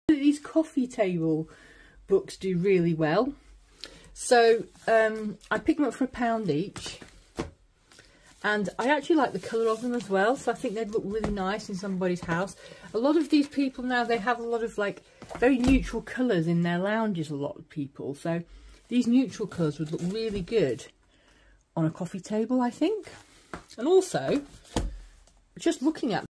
These coffee table books do really well. So I picked them up for £1 each, and I actually like the colour of them as well, so I think they'd look really nice in somebody's house. A lot of these people now, they have a lot of like very neutral colours in their lounges, a lot of people, so these neutral colours would look really good on a coffee table, I think. And also, just looking at